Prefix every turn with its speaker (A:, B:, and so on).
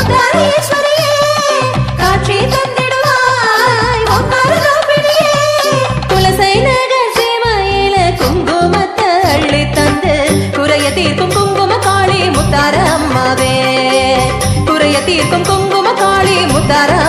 A: முத்தாரேஸ்வரியே காட்சி தந்திடுவாய் ஓங்காரரூபிணியே குலசை நகர் சேமையில குங்குமத்தை அள்ளி தந்து குறைய தீர்க்கும் குங்கும காளி முத்தார அம்மாவே குறைய தீர்க்கும் குங்கும காளி முத்தார